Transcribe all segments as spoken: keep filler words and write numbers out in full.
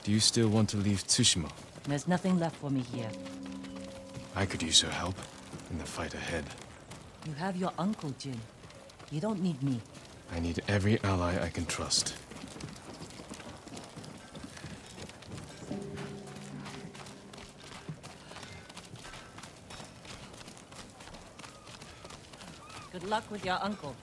Do you still want to leave Tsushima? There's nothing left for me here. I could use your help in the fight ahead. You have your uncle, Jin. You don't need me. I need every ally I can trust. Good luck with your uncle.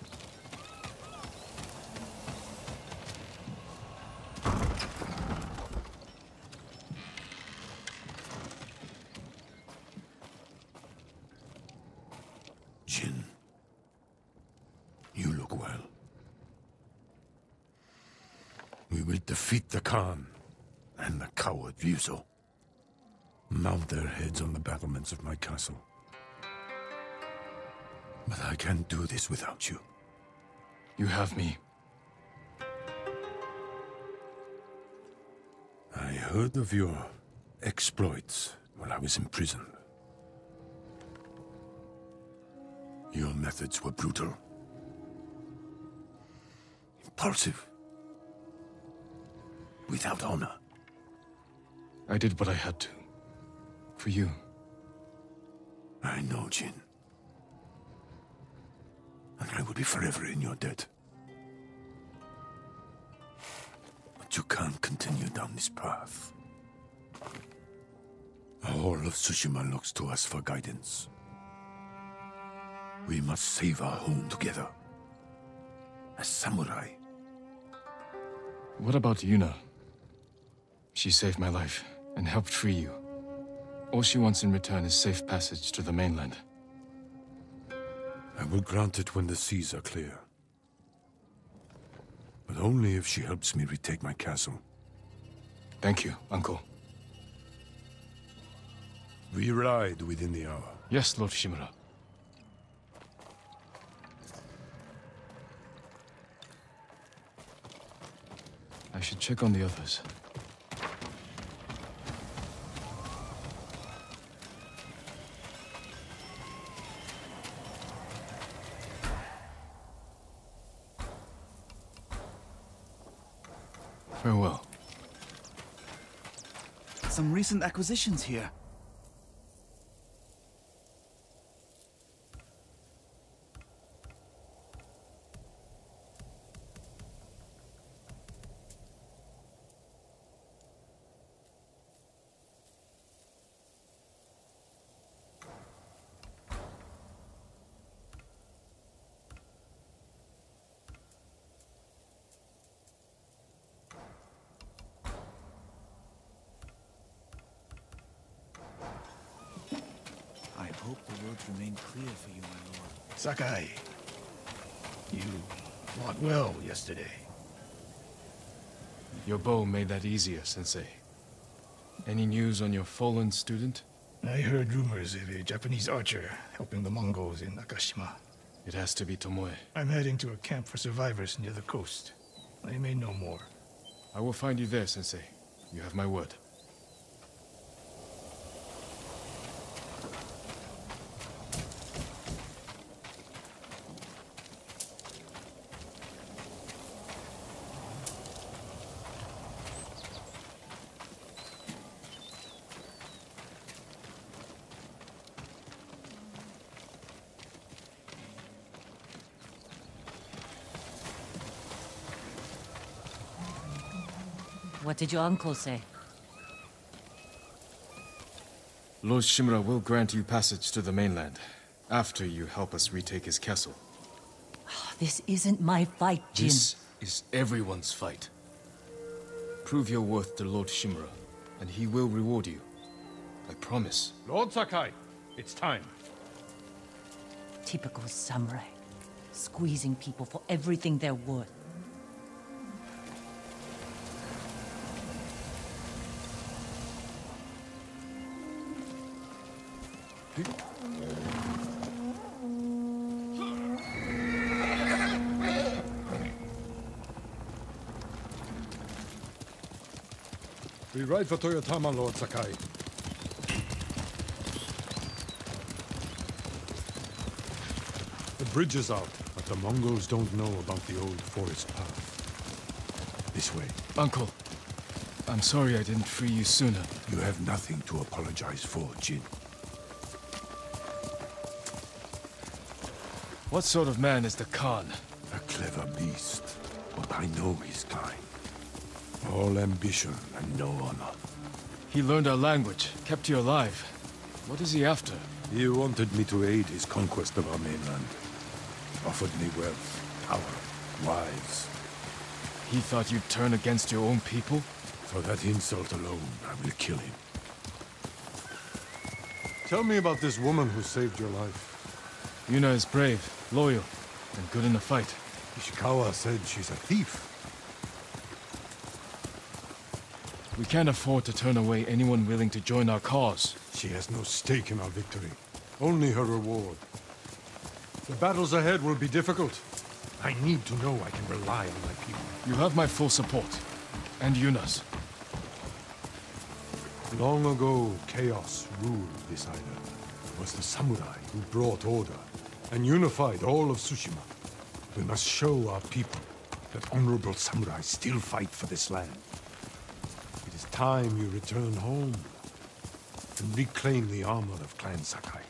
Jin, you look well. We will defeat the Khan and the coward Ryuzo. Mount their heads on the battlements of my castle. But I can't do this without you. You have me. I heard of your exploits while I was in prison. Your methods were brutal. Impulsive. Without honor. I did what I had to. For you. I know, Jin. And I will be forever in your debt. But you can't continue down this path. All of Tsushima looks to us for guidance. We must save our home together. As samurai. What about Yuna? She saved my life and helped free you. All she wants in return is safe passage to the mainland. I will grant it when the seas are clear. But only if she helps me retake my castle. Thank you, Uncle. We ride within the hour. Yes, Lord Shimura. I should check on the others. Farewell. Some recent acquisitions here. I hope the roads remain clear for you, my lord. Sakai, you fought well yesterday. Your bow made that easier, Sensei. Any news on your fallen student? I heard rumors of a Japanese archer helping the Mongols in Akashima. It has to be Tomoe. I'm heading to a camp for survivors near the coast. I may know more. I will find you there, Sensei. You have my word. What did your uncle say? Lord Shimura will grant you passage to the mainland, after you help us retake his castle. This isn't my fight, Jin. This is everyone's fight. Prove your worth to Lord Shimura, and he will reward you. I promise. Lord Sakai, it's time. Typical samurai. Squeezing people for everything they're worth. We ride for Toyotama, Lord Sakai. The bridge is out, but the Mongols don't know about the old forest path. This way. Uncle, I'm sorry I didn't free you sooner. You have nothing to apologize for, Jin. What sort of man is the Khan? A clever beast, but I know his kind. All ambition and no honor. He learned our language, kept you alive. What is he after? He wanted me to aid his conquest of our mainland. Offered me wealth, power, wives. He thought you'd turn against your own people? For that insult alone, I will kill him. Tell me about this woman who saved your life. Yuna is brave, loyal, and good in a fight. Ishikawa said she's a thief. We can't afford to turn away anyone willing to join our cause. She has no stake in our victory, only her reward. The battles ahead will be difficult. I need to know I can rely on my people. You have my full support, and Yuna's. Long ago, chaos ruled this island. It was the samurai who brought order and unified all of Tsushima. We must show our people that honorable samurai still fight for this land. It is time you return home and reclaim the armor of Clan Sakai.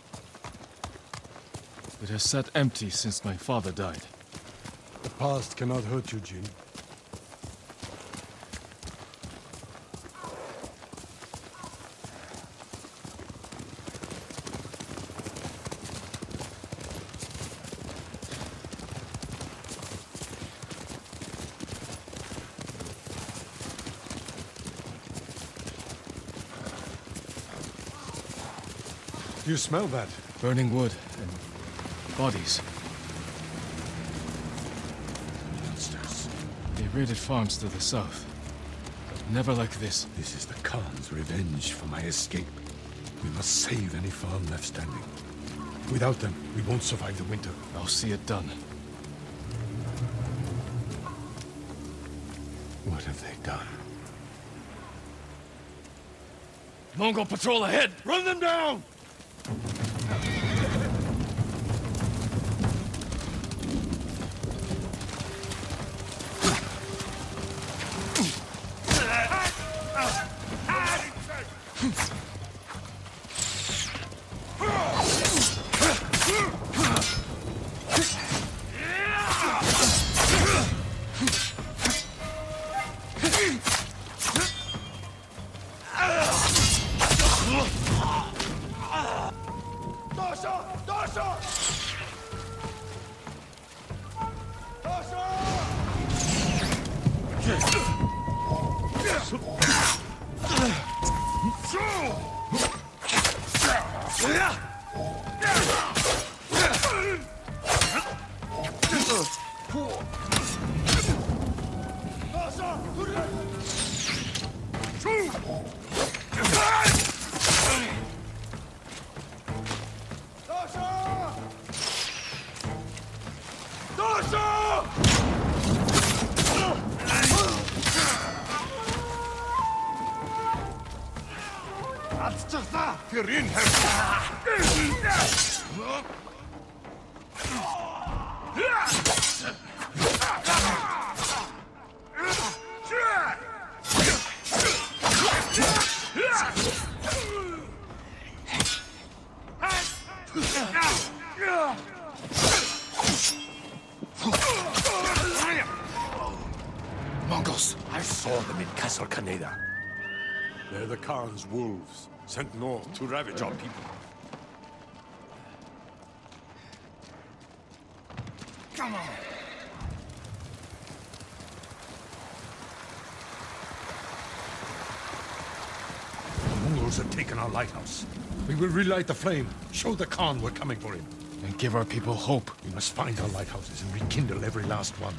It has sat empty since my father died. The past cannot hurt you, Jin. You smell that? Burning wood and bodies. Monsters. They raided farms to the south, but never like this. This is the Khan's revenge for my escape. We must save any farm left standing. Without them, we won't survive the winter. I'll see it done. What have they done? Mongol patrol ahead! Run them down! Mongols! I saw them in Castle Kaneda. They're the Khan's wolves, sent north to ravage our people. Come on! The Mongols have taken our lighthouse. We will relight the flame, show the Khan we're coming for him. And give our people hope. We must find our lighthouses and rekindle every last one.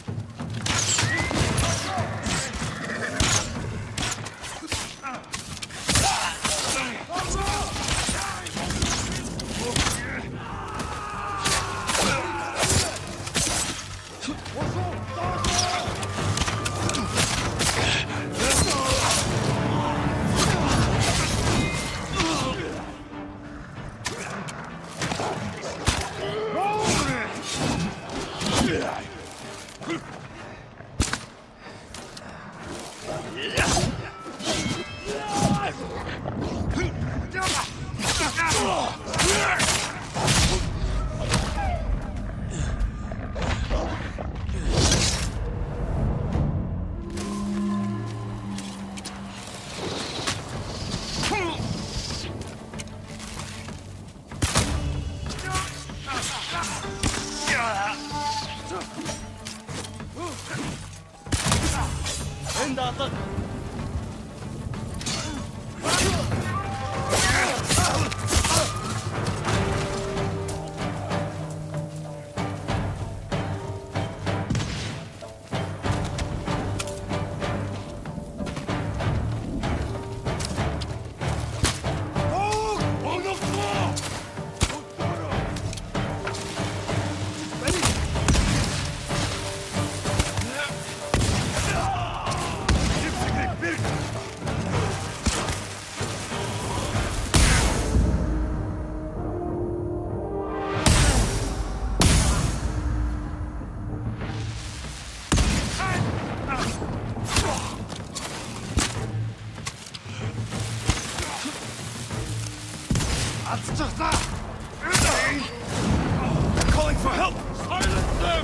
They're calling for help! Silence them!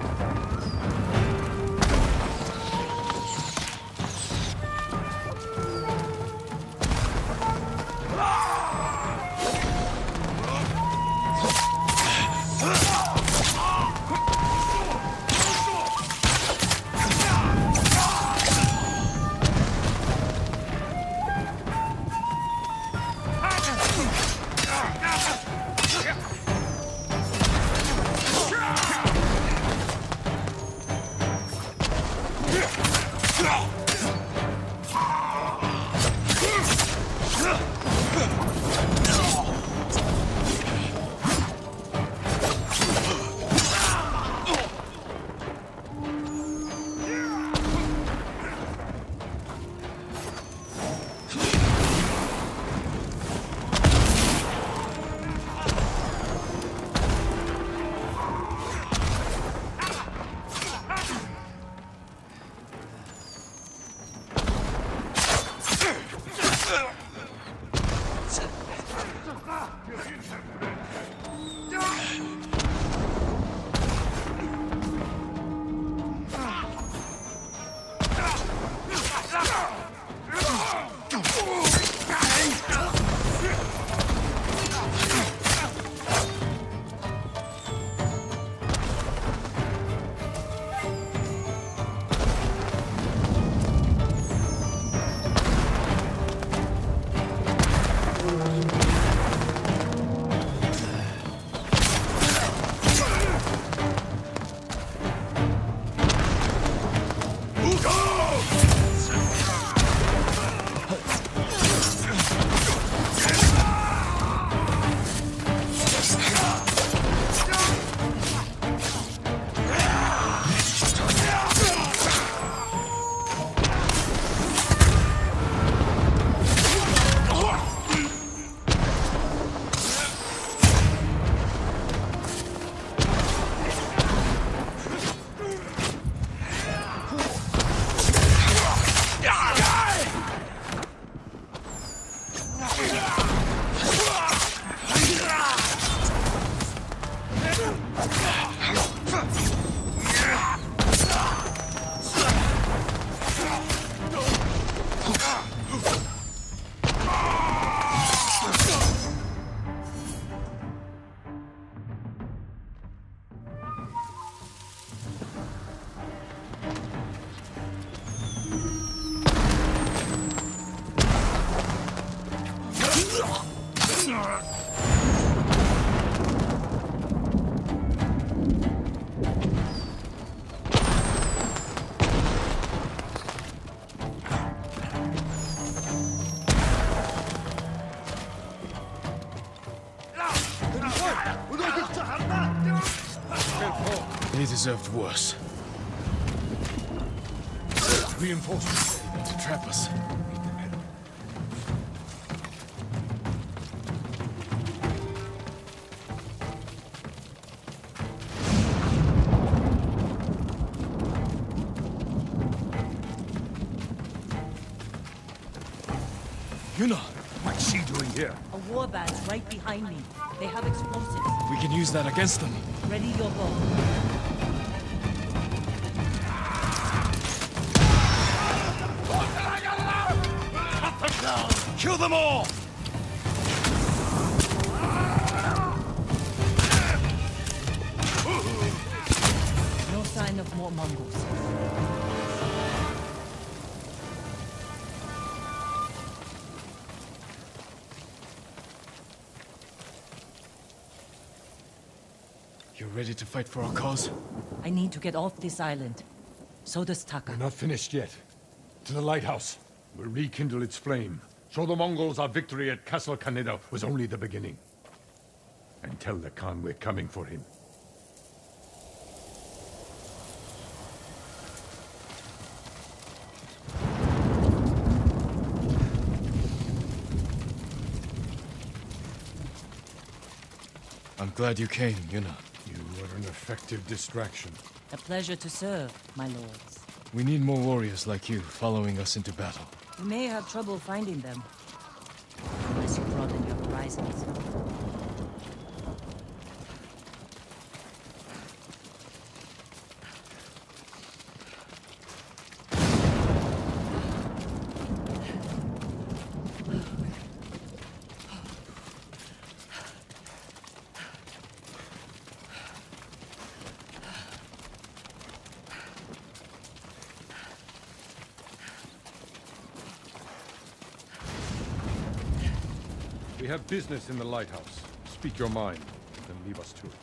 They deserved worse. Reinforcements ready to trap us. Yuna! What's she doing here? A warband's right behind me. They have explosives. We can use that against them. Ready your bow. Kill them all! No sign of more Mongols. ready to fight for our cause? I need to get off this island. So does Taka. We're not finished yet. To the lighthouse. We'll rekindle its flame. Show the Mongols our victory at Castle Kaneda was only the beginning. And tell the Khan we're coming for him. I'm glad you came, Yuna. You were an effective distraction. A pleasure to serve, my lords. We need more warriors like you following us into battle. You may have trouble finding them. Unless you broaden your horizons. We have business in the lighthouse. Speak your mind, then leave us to it.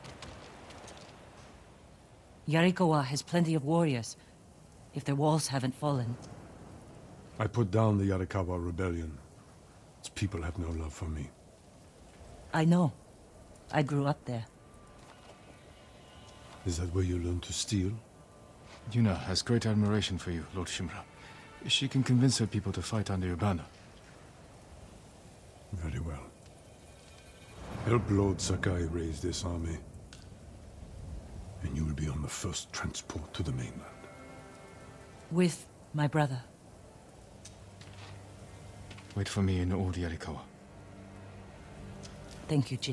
Yarikawa has plenty of warriors, if their walls haven't fallen. I put down the Yarikawa rebellion. Its people have no love for me. I know. I grew up there. Is that where you learned to steal? Yuna has great admiration for you, Lord Shimura. She can convince her people to fight under your banner. Very well. Help Lord Sakai raise this army, and you will be on the first transport to the mainland. With my brother. Wait for me in Old Yarikawa. Thank you, Jin.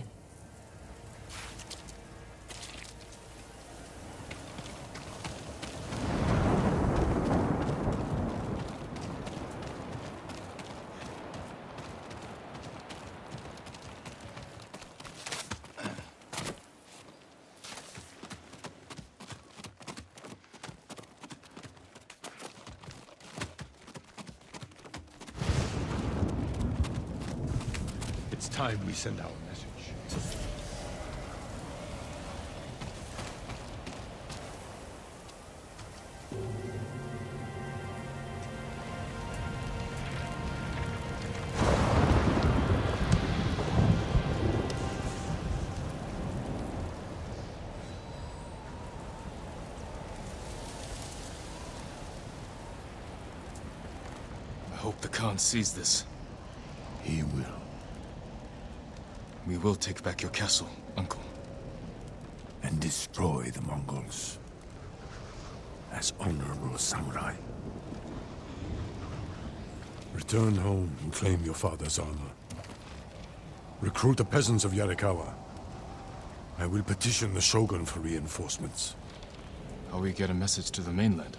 It's time we send our message. I hope the Khan sees this. He will. We will take back your castle, Uncle. And destroy the Mongols. As honorable samurai. Return home and claim your father's honor. Recruit the peasants of Yarikawa. I will petition the Shogun for reinforcements. How we get a message to the mainland?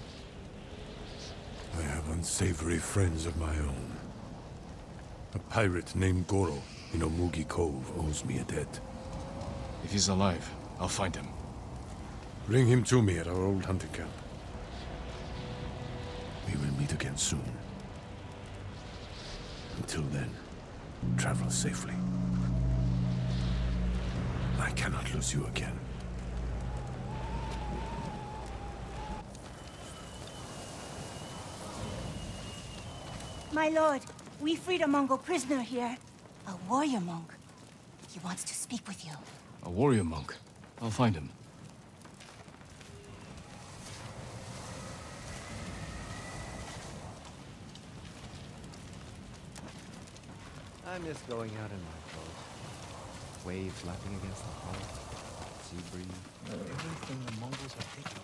I have unsavory friends of my own. A pirate named Goro in Omugi Cove owes me a debt. If he's alive, I'll find him. Bring him to me at our old hunting camp. We will meet again soon. Until then, travel safely. I cannot lose you again. My lord, we freed a Mongol prisoner here. A warrior monk. He wants to speak with you. A warrior monk. I'll find him. I miss going out in my boat. Waves lapping against the hull. Sea breeze. Everything the Mongols are taking.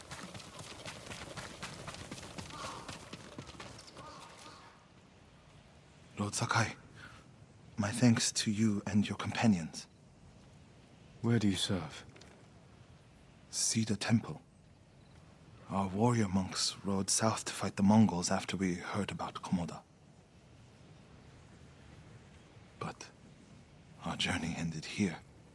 Lord Sakai, my thanks to you and your companions. Where do you serve? Cedar Temple. Our warrior monks rode south to fight the Mongols after we heard about Komoda. But our journey ended here.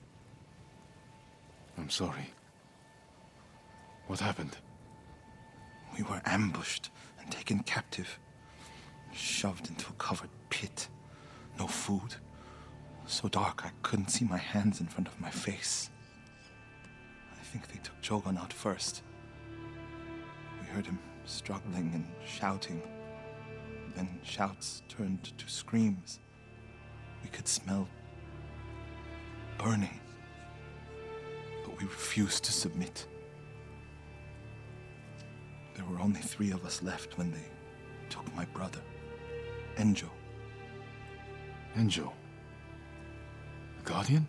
I'm sorry. What happened? We were ambushed and taken captive. Shoved into a covered pit. No food. So dark I couldn't see my hands in front of my face. think they took Jogon out first. We heard him struggling and shouting. Then shouts turned to screams. We could smell burning. But we refused to submit. There were only three of us left when they took my brother, Enjo. Enjo? The Guardian?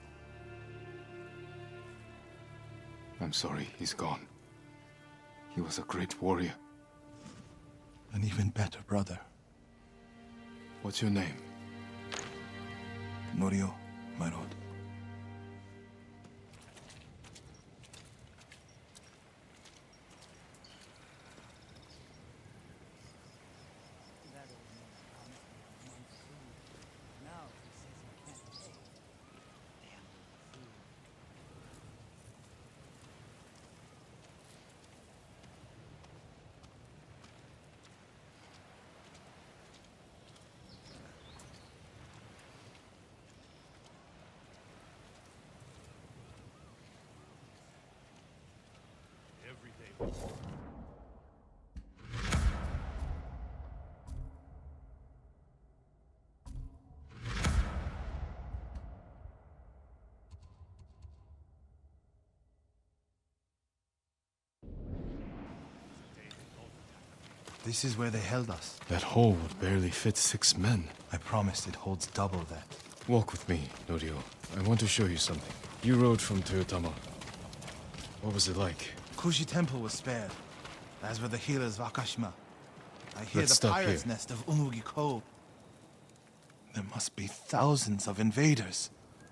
I'm sorry, he's gone. He was a great warrior. An even better brother. What's your name? Norio, my lord. This is where they held us. That hole would barely fit six men. I promised it holds double that. Walk with me, Norio. I want to show you something. You rode from Toyotama. What was it like? Kushi Temple was spared, as were the healers of Akashima. I hear Let's the stop pirate's here. nest of Unugi Cove. There must be thousands of invaders.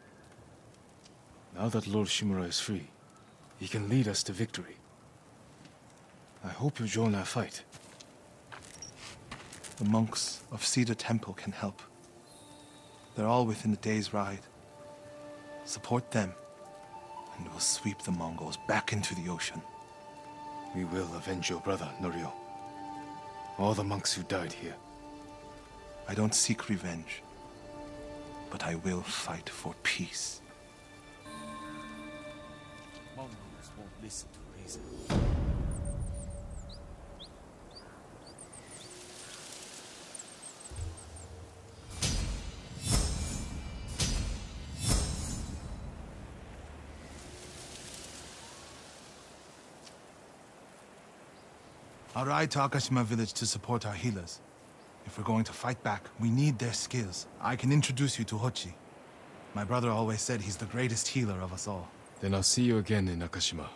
Now that Lord Shimura is free, he can lead us to victory. I hope you join our fight. The monks of Cedar Temple can help. They're all within a day's ride. Support them, and we'll sweep the Mongols back into the ocean. We will avenge your brother, Norio. All the monks who died here. I don't seek revenge, but I will fight for peace. Mongols won't listen to reason. I'll ride to Akashima village to support our healers. If we're going to fight back, we need their skills. I can introduce you to Hochi. My brother always said he's the greatest healer of us all. Then I'll see you again in Akashima.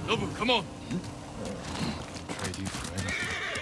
Nobu, come on! Trade you for anything.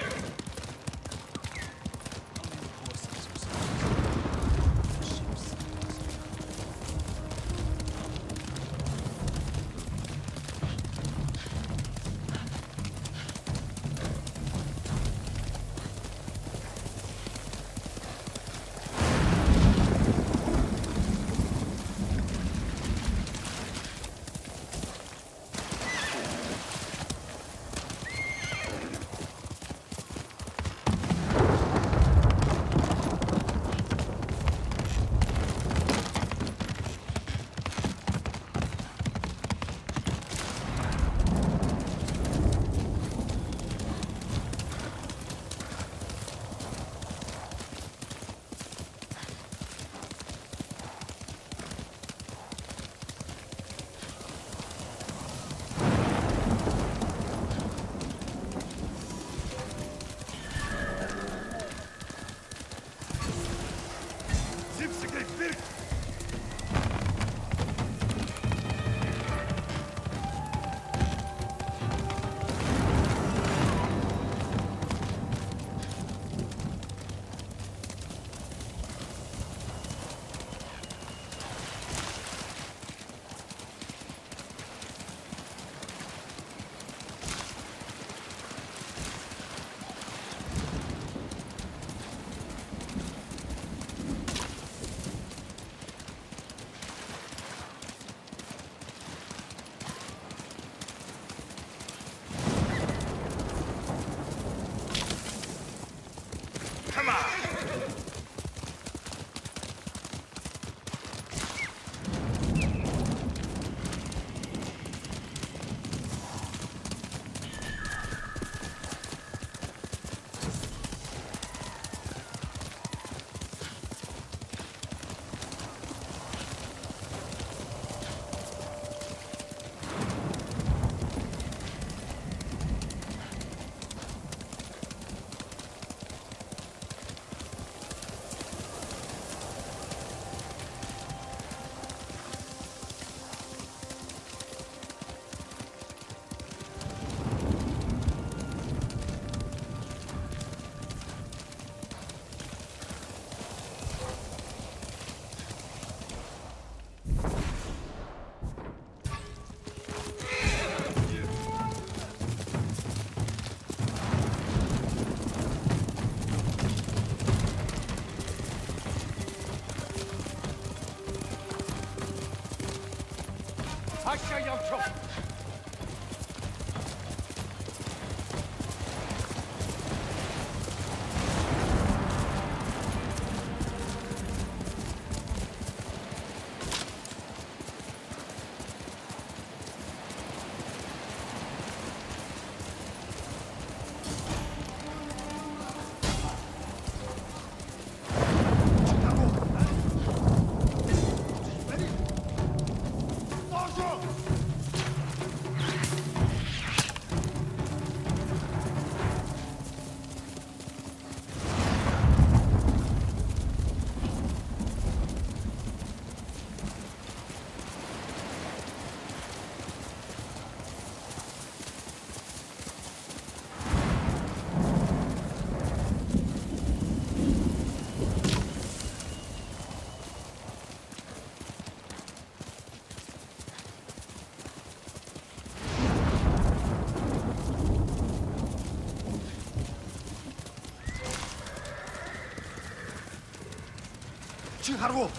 하라고.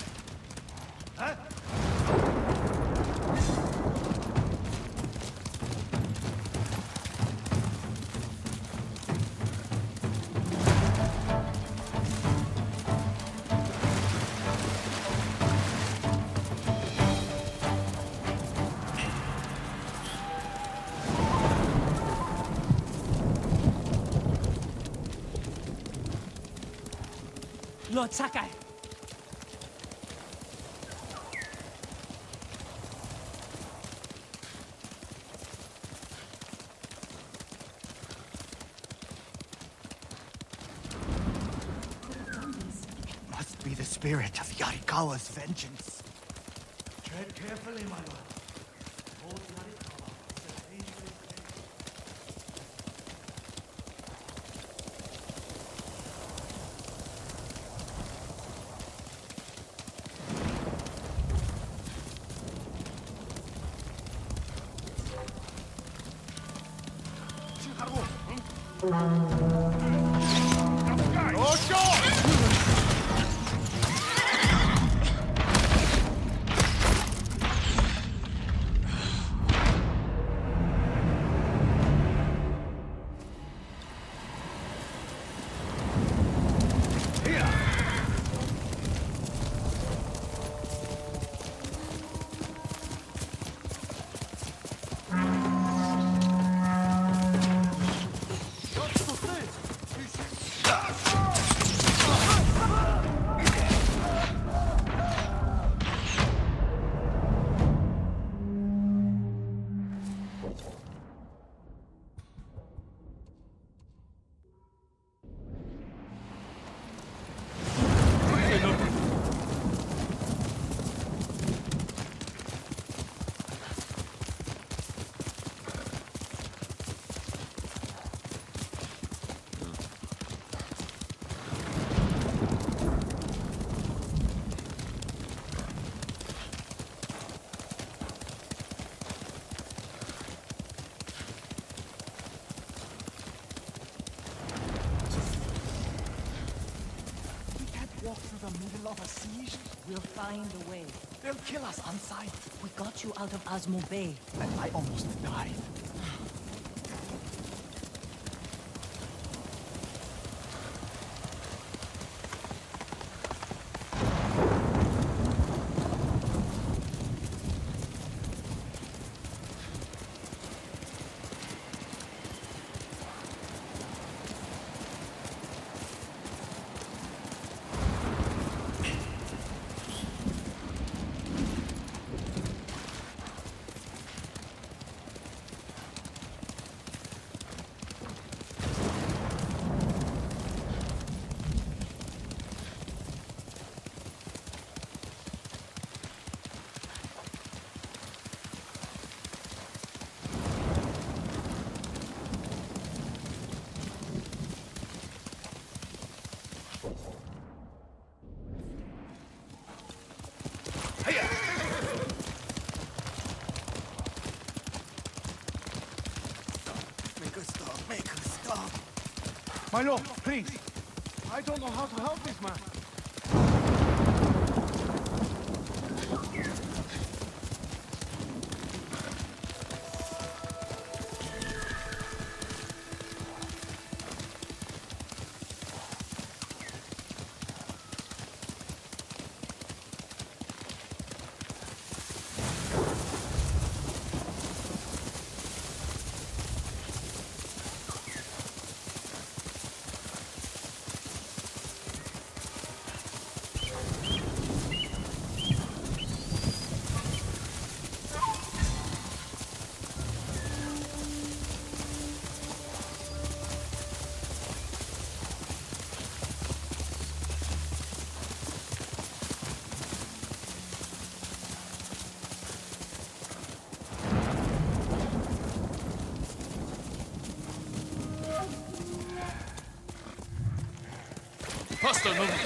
Lord Sakai. Must be the spirit of Yarikawa's vengeance. Tread carefully, my lord. Old Yarikawa is a dangerous Walk through the middle of a siege? We'll find a way. They'll kill us on sight. We got you out of Asmo Bay. And I almost died. My lord, please. I don't know how to help this man. Hostile movement.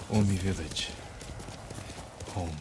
Omi village. Home.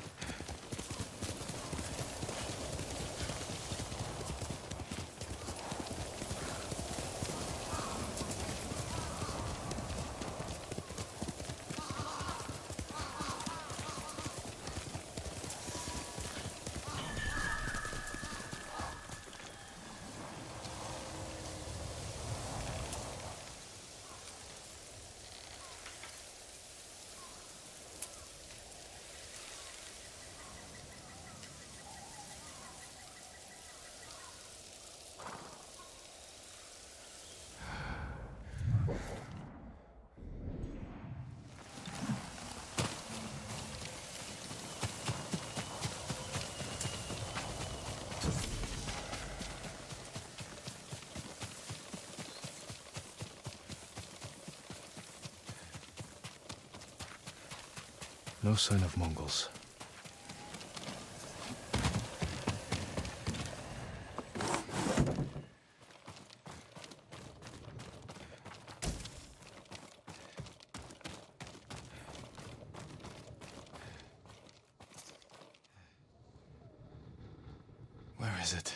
No sign of Mongols. Where is it?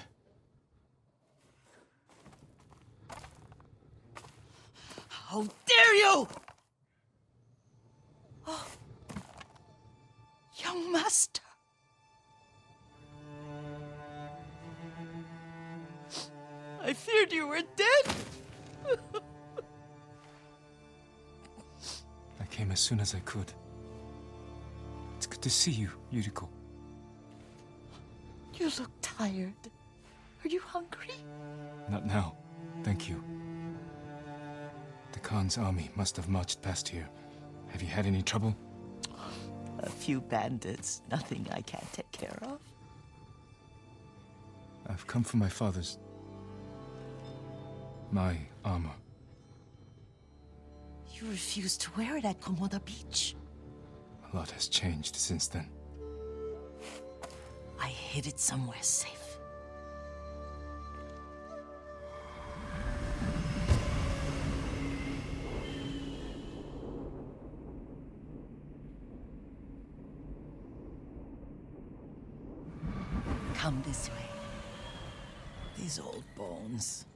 How dare you! Oh. Young master. I feared you were dead. I came as soon as I could. It's good to see you, Yuriko. You look tired. Are you hungry? Not now, thank you. The Khan's army must have marched past here. Have you had any trouble? A few bandits, nothing I can't take care of. I've come for my father's... my armor. You refused to wear it at Komoda Beach. A lot has changed since then. I hid it somewhere safe. Come this way. These old bones.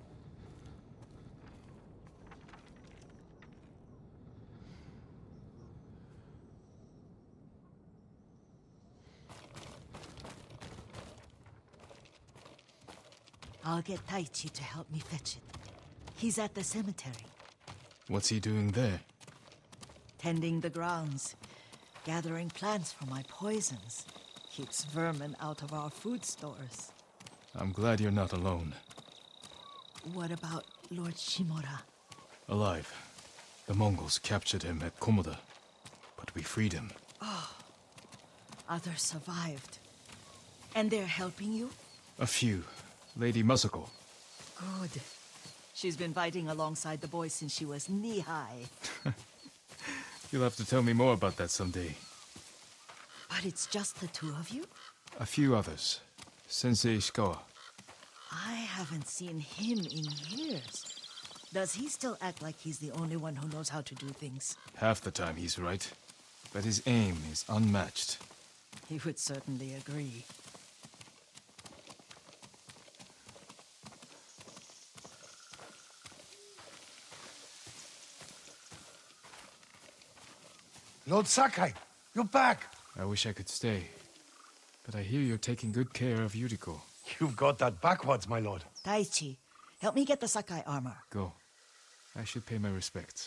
I'll get Taichi to help me fetch it. He's at the cemetery. What's he doing there? Tending the grounds. Gathering plants for my poisons. Keeps vermin out of our food stores. I'm glad you're not alone. What about Lord Shimura? Alive. The Mongols captured him at Komoda, but we freed him. Oh, others survived. And they're helping you? A few. Lady Masako. Good. She's been fighting alongside the boys since she was knee-high. You'll have to tell me more about that someday. But it's just the two of you? A few others. Sensei Ishikawa. I haven't seen him in years. Does he still act like he's the only one who knows how to do things? Half the time he's right. But his aim is unmatched. He would certainly agree. Lord Sakai, you're back. I wish I could stay. But I hear you're taking good care of Yuriko. You've got that backwards, my lord. Taichi, help me get the Sakai armor. Go. I should pay my respects.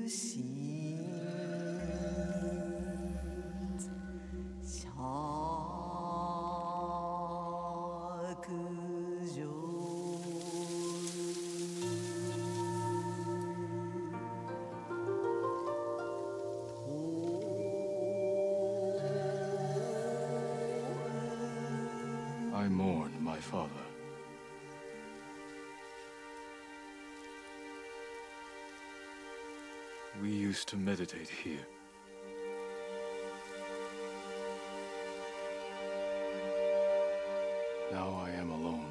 I mourn my father. We used to meditate here. Now I am alone.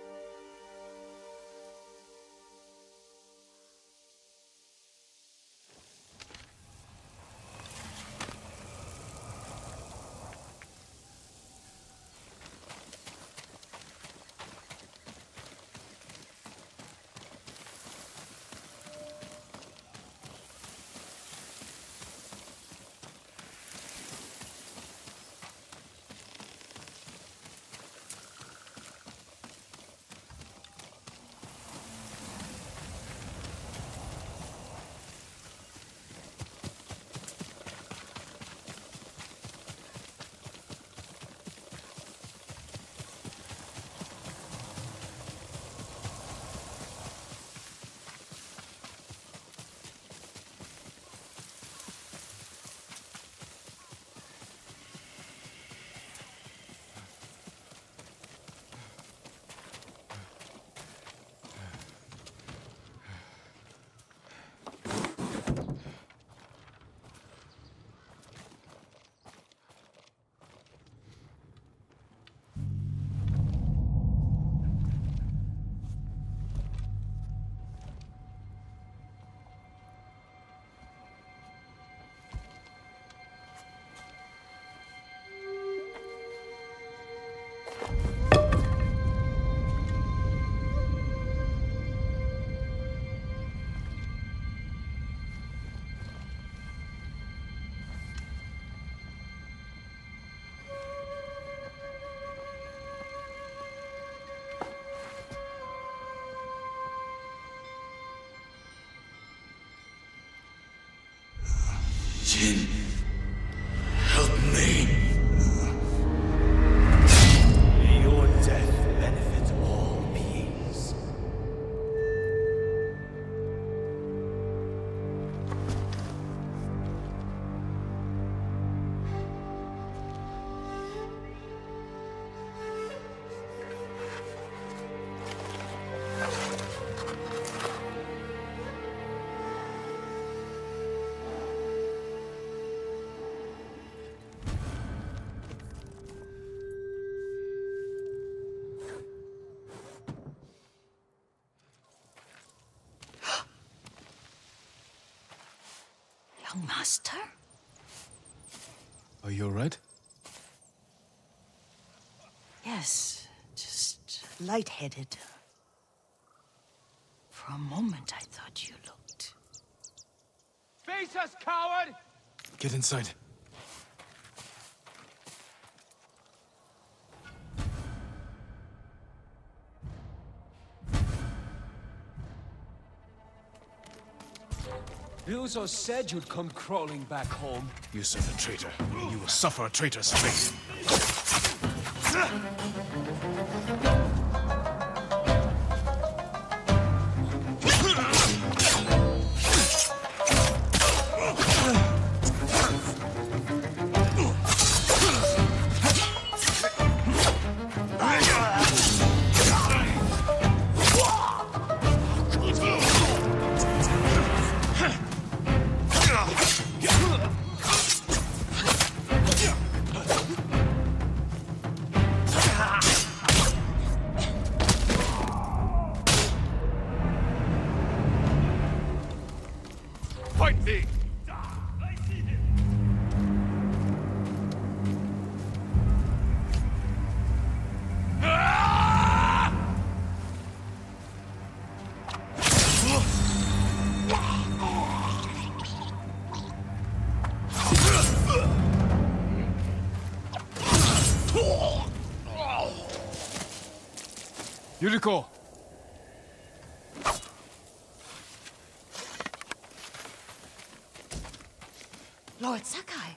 Jin, help me. May your death benefit all beings. Young master? Are you all right? Yes, just lightheaded. For a moment, I thought you looked... Face us, coward! Get inside. Ryuzo said you'd come crawling back home. You serve a traitor, and you will suffer a traitor's fate. Fight me! Yuriko! Lord Sakai,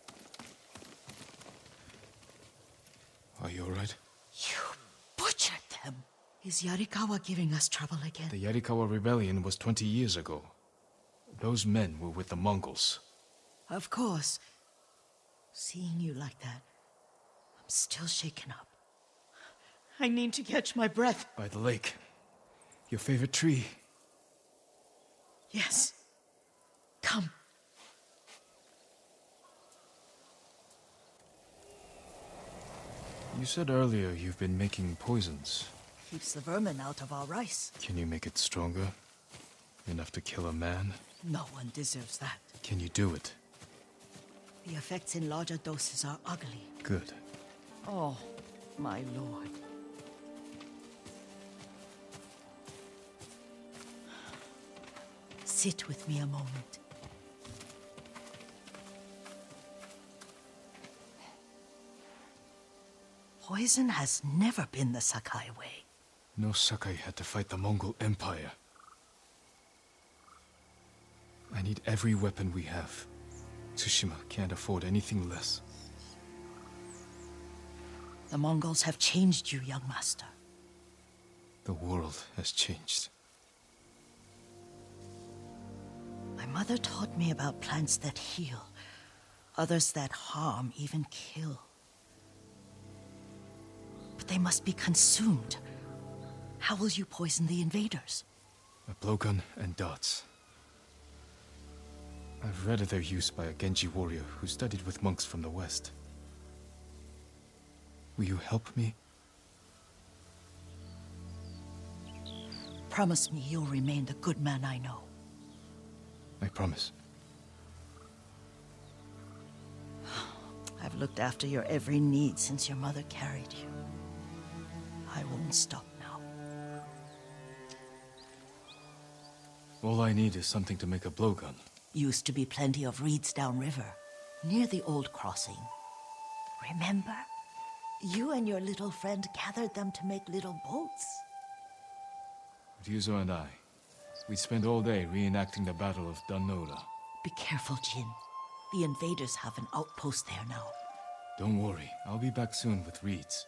Are you all right? you butchered them. Is Yarikawa giving us trouble again? The Yarikawa rebellion was twenty years ago. Those men were with the Mongols. Of course. Seeing you like that, I'm still shaken up. I need to catch my breath. By the lake. Your favorite tree. Yes. Come. You said earlier you've been making poisons. Keeps the vermin out of our rice. Can you make it stronger? Enough to kill a man? No one deserves that. Can you do it? The effects in larger doses are ugly. Good. Oh, my lord. Sit with me a moment. Poison has never been the Sakai way. No Sakai had to fight the Mongol Empire. I need every weapon we have. Tsushima can't afford anything less. The Mongols have changed you, young master. The world has changed. My mother taught me about plants that heal, others that harm, even kill. But they must be consumed. How will you poison the invaders? A blowgun and darts. I've read of their use by a Genji warrior who studied with monks from the west. Will you help me? Promise me you'll remain the good man I know. I promise. I've looked after your every need since your mother carried you. I won't stop now. All I need is something to make a blowgun. Used to be plenty of reeds downriver, near the old crossing. Remember? You and your little friend gathered them to make little boats. Ryuzo and I, we spent all day reenacting the Battle of Dannoura. Be careful, Jin. The invaders have an outpost there now. Don't worry, I'll be back soon with reeds.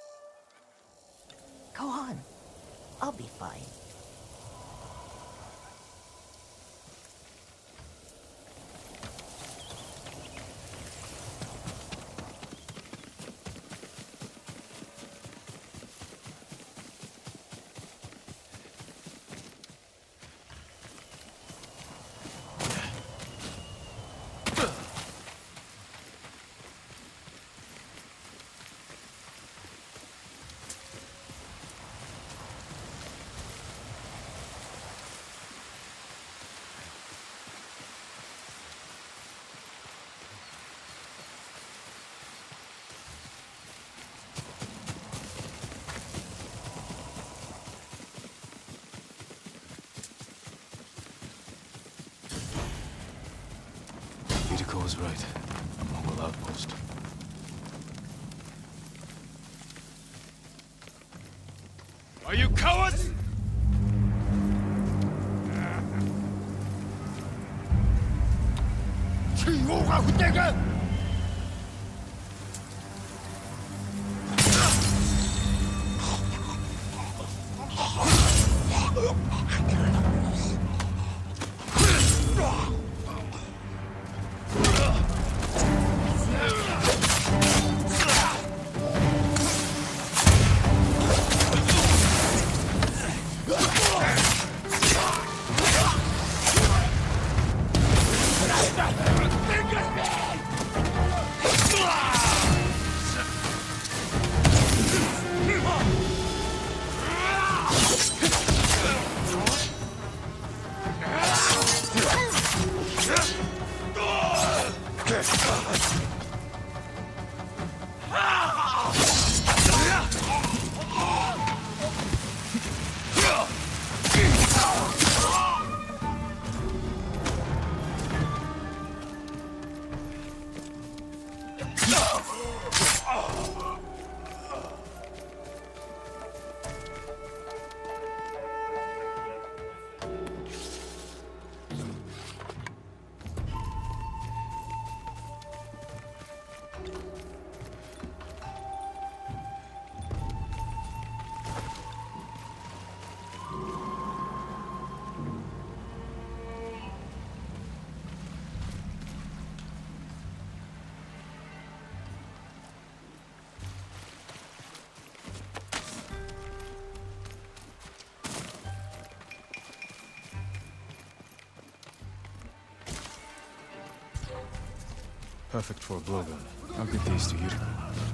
Go on. I'll be fine. Hideko was right. A Mongol outpost. Are you cowards? Perfect for a blowgun. I'll give these to Yuriko.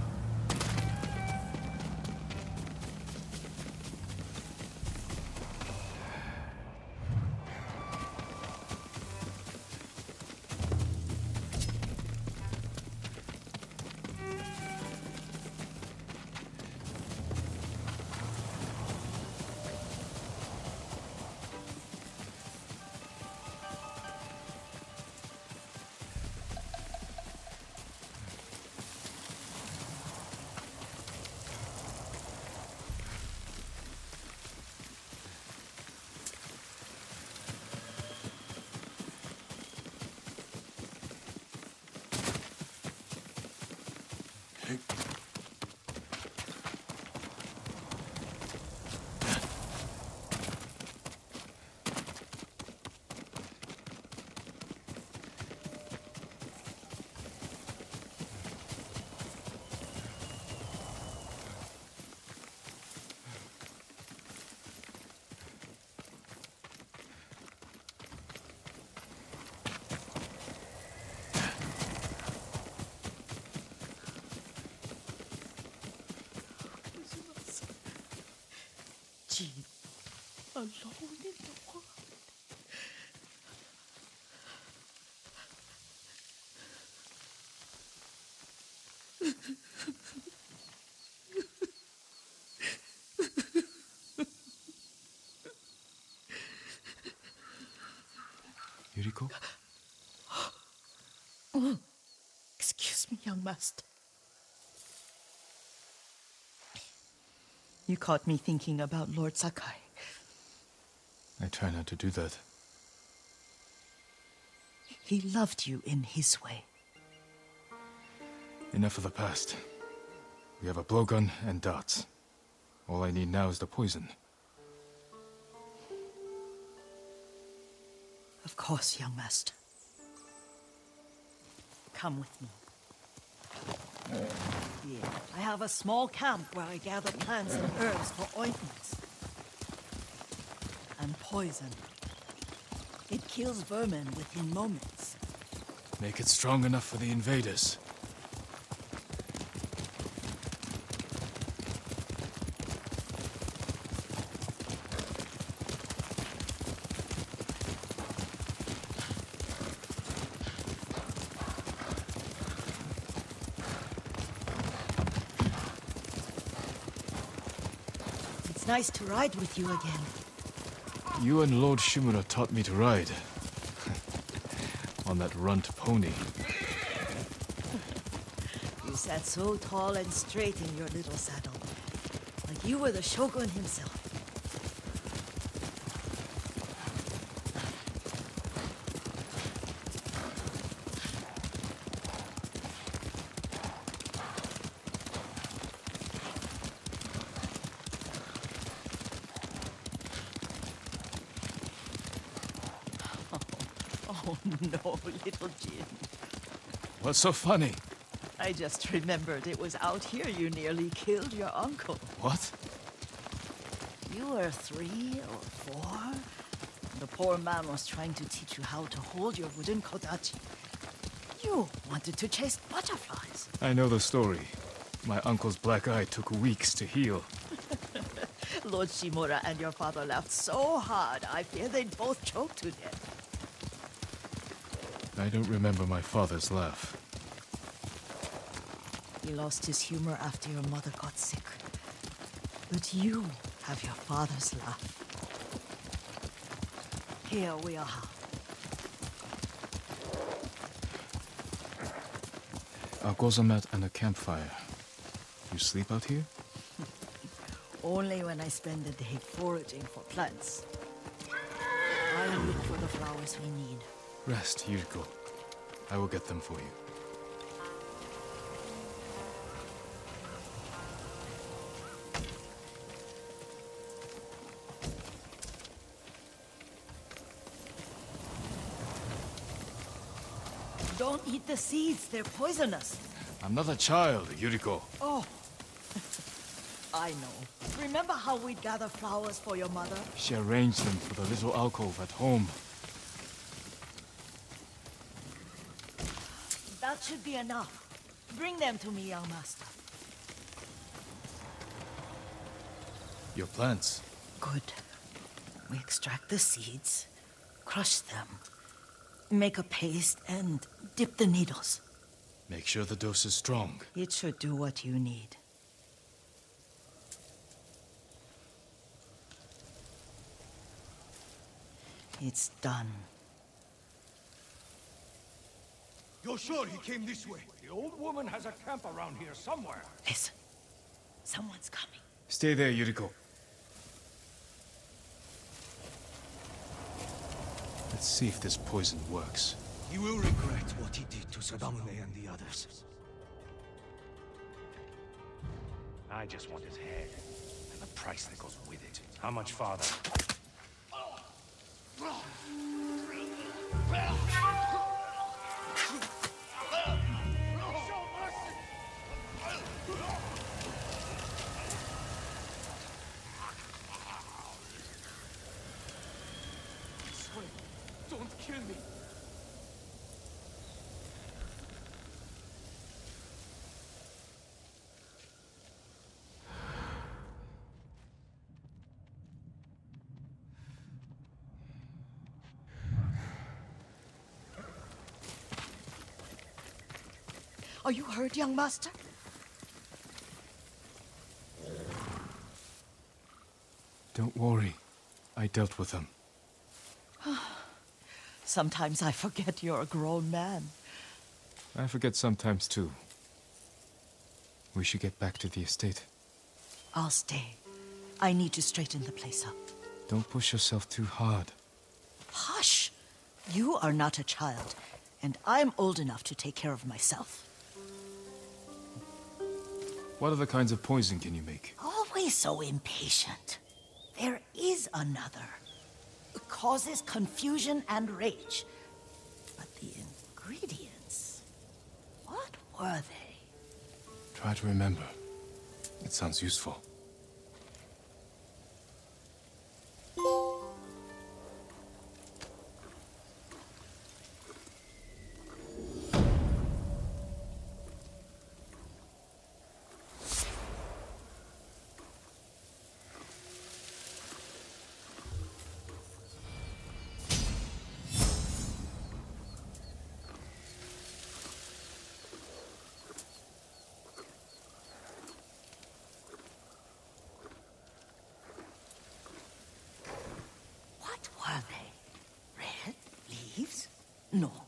Jean, alone in the world. Yuriko? Oh, excuse me, young master. You caught me thinking about Lord Sakai. I try not to do that. He loved you in his way. Enough of the past. We have a blowgun and darts. All I need now is the poison. Of course, young master. Come with me. Here, I have a small camp where I gather plants and herbs for ointments. And poison. It kills vermin within moments. Make it strong enough for the invaders. It's nice to ride with you again. You and Lord Shimura taught me to ride. On that runt pony. You sat so tall and straight in your little saddle. Like you were the Shogun himself. Oh no, little Jin. What's so funny? I just remembered it was out here you nearly killed your uncle. What? You were three or four? The poor man was trying to teach you how to hold your wooden kodachi. You wanted to chase butterflies. I know the story. My uncle's black eye took weeks to heal. Lord Shimura and your father laughed so hard, I fear they'd both choke to death. I don't remember my father's laugh. He lost his humor after your mother got sick. But you have your father's laugh. Here we are. A gozamat and a campfire. You sleep out here? Only when I spend the day foraging for plants. I'll look for the flowers we need. Rest, Yuriko. I will get them for you. Don't eat the seeds, they're poisonous. I'm not a child, Yuriko. Oh, I know. Remember how we'd gather flowers for your mother? She arranged them for the little alcove at home. That should be enough. Bring them to me, young master. Your plants. Good. We extract the seeds, crush them, make a paste, and dip the needles. Make sure the dose is strong. It should do what you need. It's done. You're sure he came this way? The old woman has a camp around here somewhere. Listen. Someone's coming. Stay there, Yuriko. Let's see if this poison works. He will regret what he did to Sadamune and the others. I just want his head, and the price that goes with it. How much farther? Don't kill me. Are you hurt, young master? Don't worry. I dealt with them. Sometimes I forget you're a grown man. I forget sometimes too. We should get back to the estate. I'll stay. I need to straighten the place up. Don't push yourself too hard. Hush! You are not a child, and I'm old enough to take care of myself. What other kinds of poison can you make? Always so impatient. There is another. It causes confusion and rage. But the ingredients... what were they? Try to remember. It sounds useful. What were they? Red leaves? No.